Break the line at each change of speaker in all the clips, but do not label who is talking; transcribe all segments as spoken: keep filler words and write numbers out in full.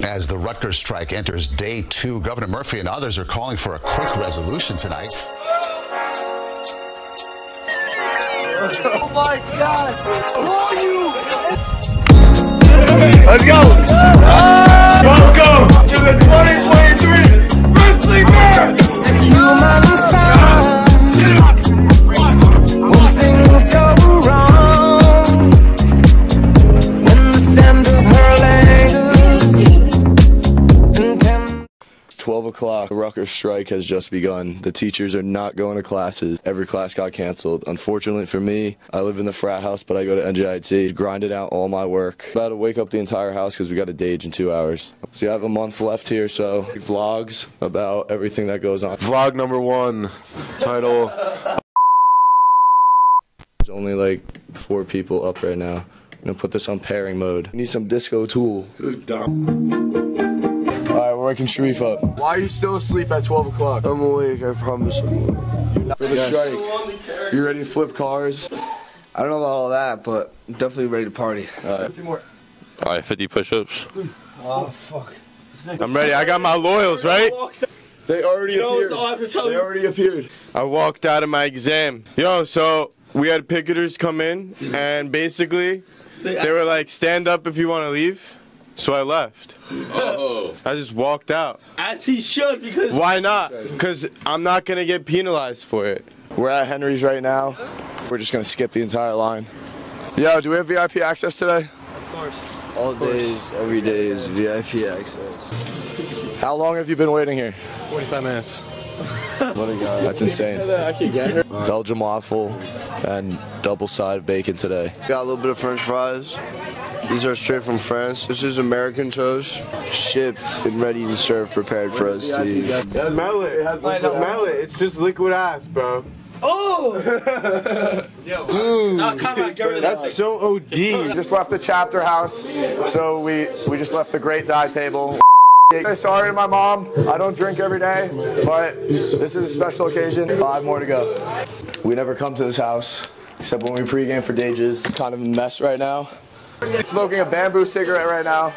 As the Rutgers strike enters day two, Governor Murphy and others are calling for a quick resolution tonight.
Oh my God! Who are you? Let's go! Ah! Welcome to the twenty twenty-three Wrestling Marathon! Human sound. When things go wrong, when the sound of her language.
It's twelve o'clock. The Rutgers strike has just begun. The teachers are not going to classes. Every class got canceled. Unfortunately for me, I live in the frat house, but I go to N J I T. Grinded out all my work. About to wake up the entire house because we got a Dage in two hours. So I have a month left here, so vlogs about everything that goes on.
Vlog number one, title.
There's only like four people up right now. I'm gonna put this on pairing mode. I need some disco tool. Alright, we're waking Sharif up. Why are you still asleep at twelve o'clock?
I'm awake, I promise I'm awake.
For the yes. strike. You ready to flip cars?
I don't know about all that, but I'm definitely ready to party.
Alright. fifty more.
Alright, fifty push-ups.
Oh, fuck.
I'm ready. I got my loyals, right?
They already
you know,
appeared. They already appeared.
I walked out of my exam. Yo, so we had picketers come in, and basically, they were like, stand up if you want to leave. So I left. Oh. I just walked out.
As he should, because...
Why not? Because I'm not going to get penalized for it.
We're at Henry's right now. We're just going to skip the entire line. Yo, do we have V I P access today?
Of course.
All days, every day is V I P access.
How long have you been waiting here?
forty-five minutes.
What a guy. That's insane. Belgian waffle and double-sided bacon today.
Got a little bit of French fries. These are straight from France. This is American toast, shipped and ready to serve, prepared for us to eat.
Smell it. It has like smell it. It's just liquid ass, bro.
Oh! Yo.
Dude,
no, come on, get rid of that.
That's so O D.
We just left the chapter house, so we we just left the great die table. Sorry, my mom. I don't drink every day, but this is a special occasion. Five more to go. We never come to this house except when we pregame for Dages. It's kind of a mess right now. Smoking a bamboo cigarette right now.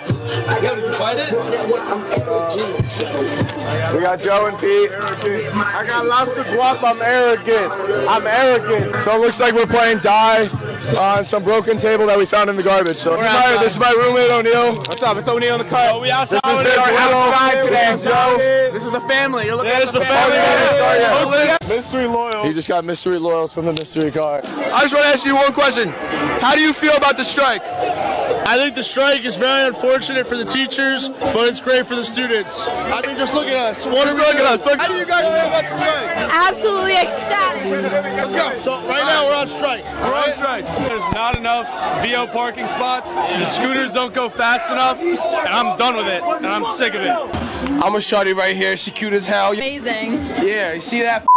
We got Joe and Pete. I got lots of guap. I'm arrogant. I'm arrogant. So it looks like we're playing die on some broken table that we found in the garbage. So this is, my, this is my roommate O'Neal.
What's up? It's O'Neal in the car. Oh, we outside.
This is his outside today.
This is Joe. This is a family. You're looking
yeah,
at the
family.
family.
family. Mystery loyal.
He just got mystery loyals from the mystery car. I just want to ask you one question. How do you feel about the strike?
I think the strike is very unfortunate for the teachers, but it's great for the students. I mean, just look at us. What
just look at us. Look. How do you guys feel about the strike?
Absolutely ecstatic.
Let's go. So right now we're on strike.
We're on strike. There's not enough V O parking spots. The scooters don't go fast enough, and I'm done with it, and I'm sick of it.
I'm a shawty right here. She cute as hell.
Amazing.
Yeah, you see that?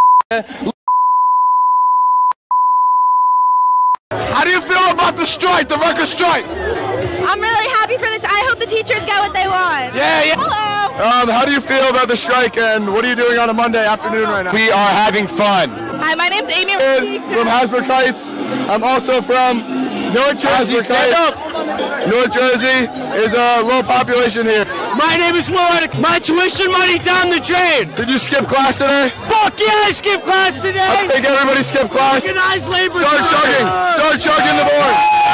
How do you feel about the strike, the Rutgers strike?
I'm really happy for the. T I hope the teachers get what they want.
Yeah, yeah.
Hello.
Um, how do you feel about the strike, and what are you doing on a Monday afternoon right now?
We are having fun.
Hi, my name's Amy.
From Hasbrook Heights. I'm also from North Jersey. Stand up. North Jersey is a low population here.
My name is Will. My tuition money down the drain.
Did you skip class today?
Fuck yeah, I skipped class today.
I think everybody skipped class.
Organized labor.
Start chugging. Start chugging the board.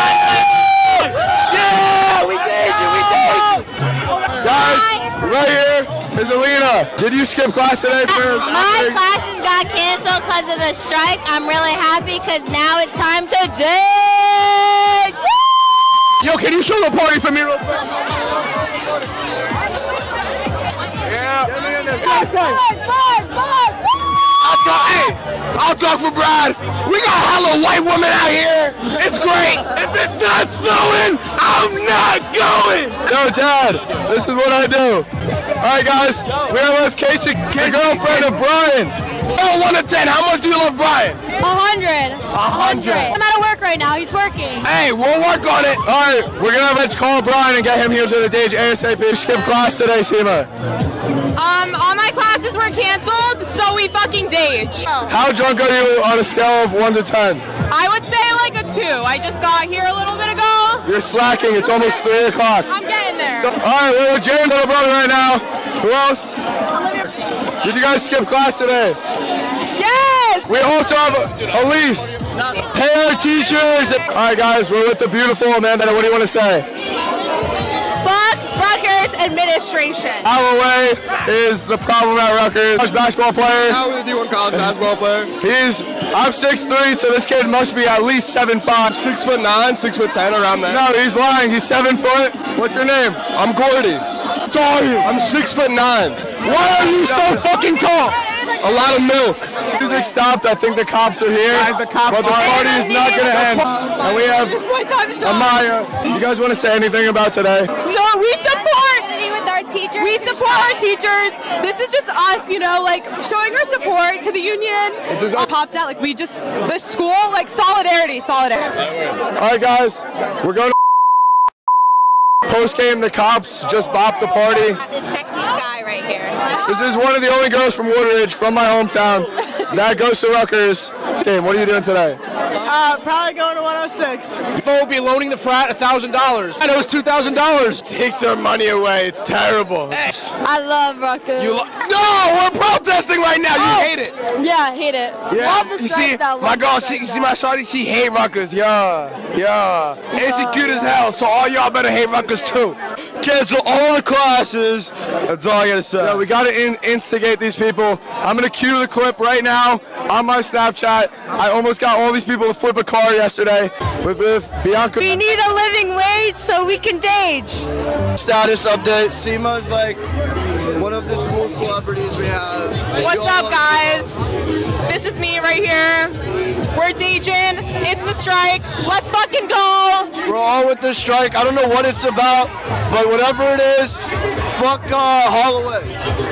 Yeah, we did it. We did it.
Guys, right here is Alina. Did you skip class today?
My classes got canceled because of the strike. I'm really happy because now it's time to dance.
Yo, can you show the party for me real quick? Yeah.
Fun, fun, fun.
I'll talk, hey, I'll talk for Brad. We got hella white women out here. It's great. If it's not snowing, I'm not going. Yo, Dad, this is what I do. All right, guys, we are with Casey, the girlfriend of Brian. Oh, one to ten, how much do you love Brian?
A hundred.
A hundred.
I'm out of work right now. He's working.
Hey, we'll work on it. All right, we're gonna have to call Brian and get him here to the stage ASAP. Skip class today, Seema.
Um, all my classes were canceled, so we fucking dage.
How drunk are you on a scale of one to ten?
I would say like a two. I just got here a little bit ago.
You're slacking. It's almost three o'clock.
I'm getting there.
So, all right, we're with James' little brother right now. Who else? Did you guys skip class today?
Yes!
We also have Elise. Hey, our teachers. All right, guys, we're with the beautiful Amanda. What do you want to say?
Fuck Rutgers administration.
Holloway is the problem at Rutgers. College basketball player.
How is he one college basketball player?
He's, I'm six three, so this kid must be at least seven five.
Six foot nine, six foot ten, around there.
No, he's lying. He's seven foot. What's your name?
I'm Gordy.
How tall are you?
I'm six foot nine.
Why are you so fucking tall?
A lot of milk.
Music stopped. I think the cops are here.
Guys, the cops
but the
are-
party is not going to end. And we have Amaya. You guys want to say anything about today?
So we support
With our teachers.
we support our teachers. This is just us, you know, like showing our support to the union.
This is-
Uh, popped out like we just the school like solidarity, solidarity.
All right, guys. We're going to post game. The cops just bopped the party.
This sexy guy right here.
This is one of the only girls from Woodridge, from my hometown, that goes to Rutgers. Game, what are you doing today?
Uh, probably going to one oh six. Phone will be loaning the frat a thousand dollars.
And it was two thousand dollars.
Takes our money away. It's terrible.
I love Rutgers.
You lo- no, we're protesting right now. You hate it.
Yeah, I hate it. Love the
You
strike
see,
though.
my
Love
girl,
the
she,
strike
you see
though.
my shawty, she hate Rutgers. Yeah, yeah. And she cute as hell, so all y'all better hate Rutgers too. Cancel all the classes. That's all I gotta say.
Yeah, we got to in instigate these people. I'm going to cue the clip right now on my Snapchat. I almost got all these people to flip a car yesterday with, with Bianca.
We need a living wage so we can dage.
Status update. Seema's like one of the school celebrities we have.
What's
Y'all
up,
are-
guys? This is me right here. We're DJing. It's the strike. Let's fucking go.
We're all with this strike. I don't know what it's about, but whatever it is, fuck uh, Holloway.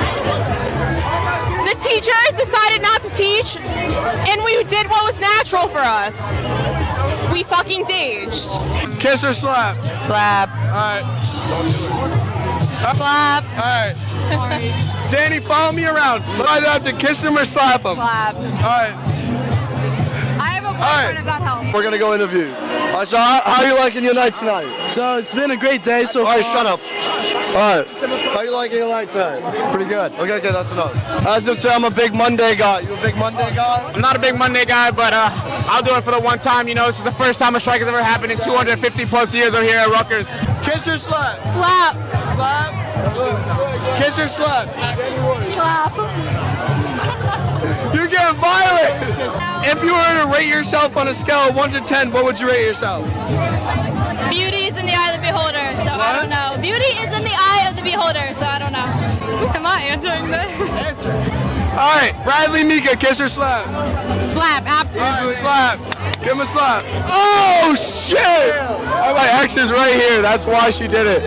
The teachers decided not to teach, and we did what was natural for us. We fucking daged.
Kiss or slap?
Slap.
All right.
Slap.
All right. Danny, follow me around. Either have to kiss him or slap him.
Slap.
All right.
I have a boyfriend
right.
if that helps.
We're gonna go interview. All right, so how, how are you liking your night tonight?
So it's been a great day so
All
far.
right, shut up. All right. How you liking your night tonight?
Pretty good.
Okay, okay, that's enough. As of say, I'm a big Monday guy. You a big Monday guy?
I'm not a big Monday guy, but uh, I'll do it for the one time. You know, this is the first time a strike has ever happened in two hundred fifty plus years over here at Rutgers.
Kiss or slap?
Slap.
Slap. Kiss or slap?
Slap.
You're getting violent. If you were to rate yourself on a scale of one to ten, what would you rate yourself?
Beauty is in the eye of the beholder, so I don't know. Beauty is in the eye of the beholder, so I don't know.
Am I answering this?
All right, Bradley Mika, kiss or slap?
Slap. Absolutely.
All right, slap. Give him a slap. Oh, shit! Oh, my ex is right here. That's why she did it.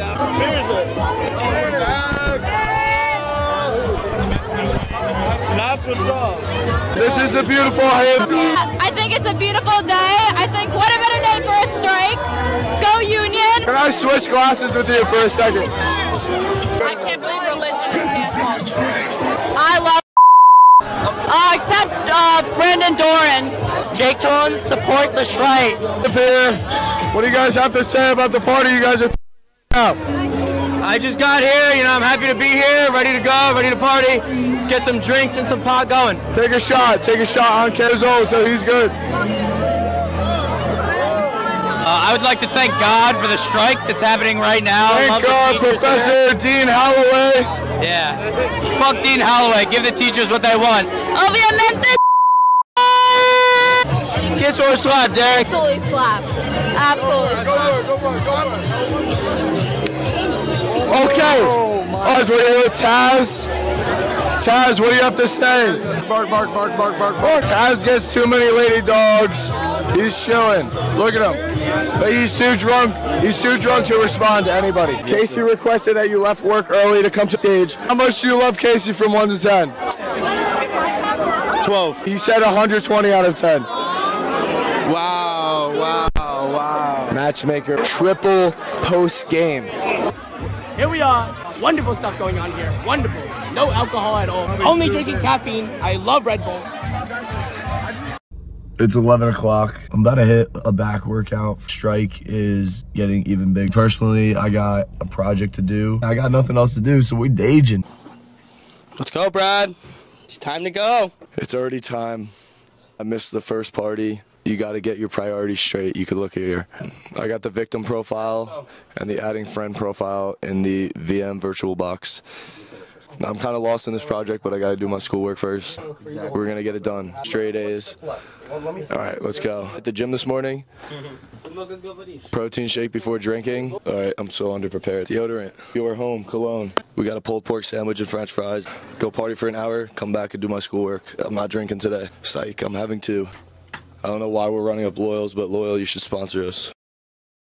This is the beautiful hymn.
I think it's a beautiful day. I think what a better day for a strike. Go Union.
Can I switch glasses with you for a second?
I can't believe religion is canceled. I love uh, except uh, Brandon Doran.
Jake Jones, support the strike.
Here. What do you guys have to say about the party you guys are out?
I just got here, you know, I'm happy to be here, ready to go, ready to party. Let's get some drinks and some pot going.
Take a shot. Take a shot on Kerzol, so he's good.
Uh, I would like to thank God for the strike that's happening right now. Love
Thank
the
God,
teachers
Professor Dean Holloway.
here. Yeah. Fuck Dean Holloway. Give the teachers what they want.
Obviamente.
Kiss or slap, Derek?
Absolutely slap. Absolutely slap.
Okay. Guys, we're here with Taz. Taz, what do you have to say? Bark, bark, bark, bark, bark, bark. Taz gets too many lady dogs. He's chilling. Look at him. But he's too drunk. He's too drunk to respond to anybody. Casey requested that you left work early to come to stage. How much do you love Casey from one to ten? twelve. He said one hundred twenty out of ten.
Wow, wow, wow.
Matchmaker triple post game.
Here we are. Wonderful stuff going on here. Wonderful. No alcohol at all. Only drinking caffeine. I love Red Bull.
It's eleven o'clock. I'm about to hit a back workout. Strike is getting even big. Personally, I got a project to do. I got nothing else to do, so we're daging.
Let's go, Brad. It's time to go.
It's already time. I missed the first party. You got to get your priorities straight. You could look here. I got the victim profile and the adding friend profile in the V M virtual box. I'm kind of lost in this project, but I got to do my schoolwork first. We're going to get it done. Straight A's. All right, let's go. At the gym this morning. Protein shake before drinking. All right, I'm so underprepared. Deodorant. Your home. Cologne. We got a pulled pork sandwich and french fries. Go party for an hour, come back and do my schoolwork. I'm not drinking today. Psych, I'm having two. I don't know why we're running up Loyals, but Loyal, you should sponsor us.